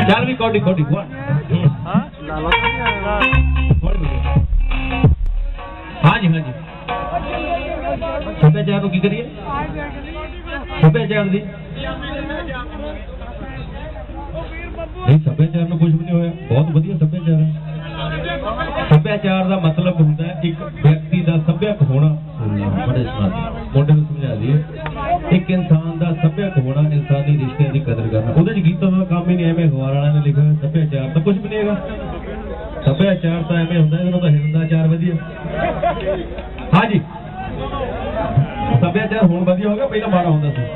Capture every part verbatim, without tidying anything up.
ਚੱਲ ਵੀ Cody Cody ਹਾਂ ਹਾਂਜੀ ਹਾਂਜੀ ਸੱਭਿਆਚਾਰ ਨੂੰ ਕੀ ਕਰੀਏ ਸੱਭਿਆਚਾਰ ਦੀ नहीं सभ्याचार में कुछ भी नहीं होया बहुत वधिया सभ्याचार है सभ्याचार का मतलब होता है एक व्यक्ति का सभ्यक होना बड़े मोटे को समझा दिए एक इंसान का सभ्यक होना इंसानी रिश्तियों की कदर करना उहदे च गीतां दा काम ही नहीं एवें अखबार वालियां ने लिखा सभ्याचार तो कुछ भी नहीं है सभ्याचार तो एवें होंदा इहदा तो हिरदाचार वधिया हाँ जी सभ्याचार हुण वधिया हो गया पहला माड़ा होंदा सी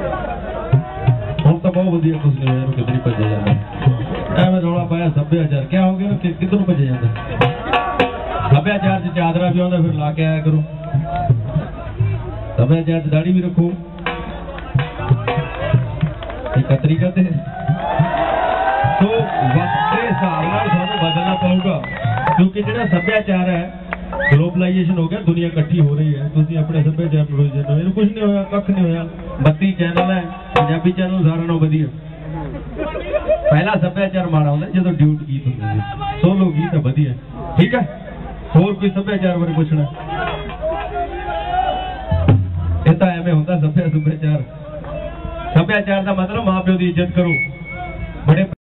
हम तो बहुत वधिया कुछ नहीं होया किधर भजे जाता एवें रौला पाया सभ्याचार क्या हो गया किधर भजे जाता सभ्याचार च चादरा भी आउंदा फिर ला के आया करो सभ्याचार च दाढ़ी भी रखो कतरी करते तो वक्त के हिसाब नाल सानू बदलना पड़ेगा क्योंकि जिहड़ा सभ्याचार है ग्लोबलाइजेशन हो गया दुनिया इकट्ठी हो रही है तुसीं अपने सभ्याचार रोज जानो इहनूं कुछ नहीं होया कख नहीं होया बत्ती चैनल है पंजाबी चैनल सारा नालों वधिया पहला सभ्याचार माड़ा होंदा जदों ड्यूट गीत हुंदे ने सोलो गीत वधिया ठीक है होर कोई सभ्याचार बारे पुछना इह तां एवें हुंदा सभ्या सभ्याचार सभ्याचार दा मतलब मां प्यो दी इज्जत करो बड़े